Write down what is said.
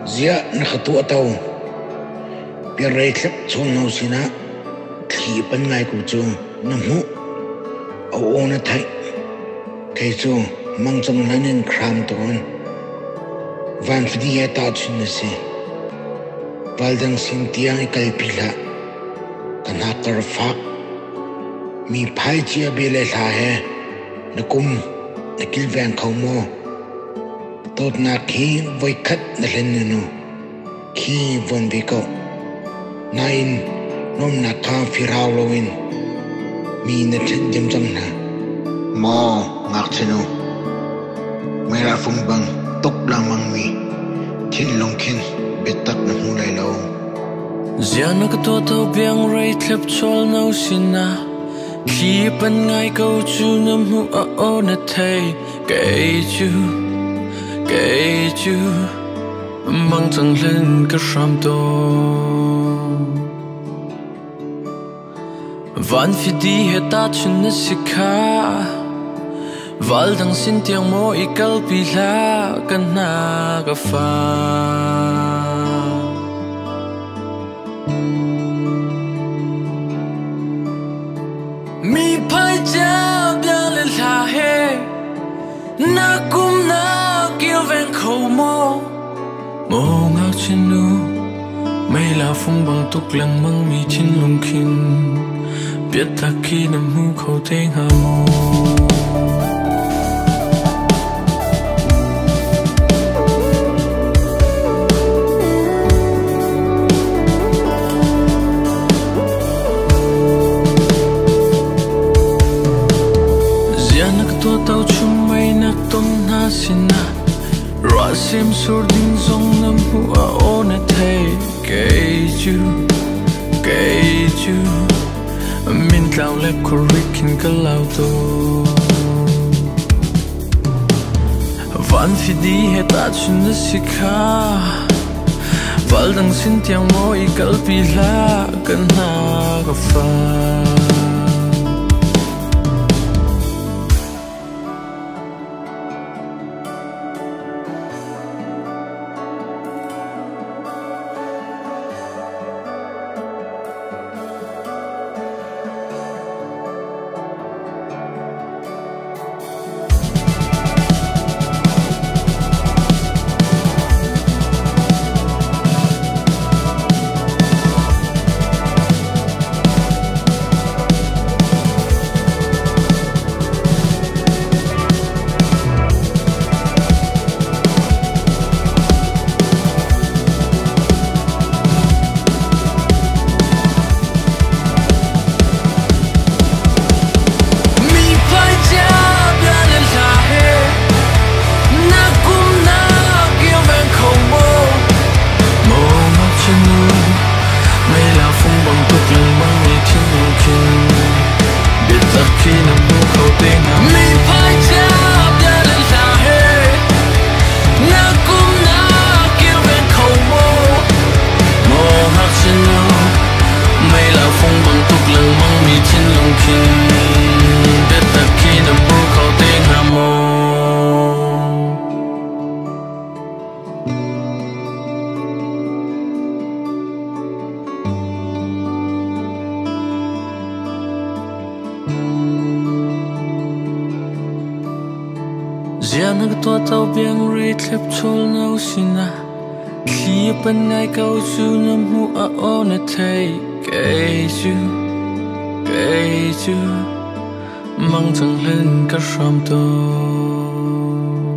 zia nakatua tau pirai thlep chon no sina thi pan ngai ku chu namu au ona thai kai chu mangchang lanin khram ton van fdi ya ta chun se baldang sin tiang kai pila kana kar fak mi phai chia bele la he nakum nakil van khawmo tot na khi voi khat na len nu khi von bi ko nain nom na ka firao loin mi na chen jam jam na mo ngak chenu mera phung bang tok lang mang mi thin long khin betak na hu lai lo ziana ka to to biang rai thlep chol no sina khi pan ngai câu chu nam hu a o na thai kể chu mang chẳng lên cái ram to van phi đi hết ta chun na sikha val dang sin tiang mo ikal pi la kan na ka fa mi phai cha bia le la he na kum na kêu ven khâu mo ngak chen nu mai la phung bang tuk lang mang mi chin lung khin biết ta khi nằm hu khâu tên hà mo tao chung mai na tom na sina ra sim sur ding zong nam hu a o na thai kể chu min tao le korikin ka lao to van fi di he ta chun na sikha val dang sin tiang mo I kal pi la kan na ka fa Ziana ka to tao biang rai thlep chol no sina khi pan ngai câu chu nam hu a o na thai kể chu mang chẳng lên ka ram to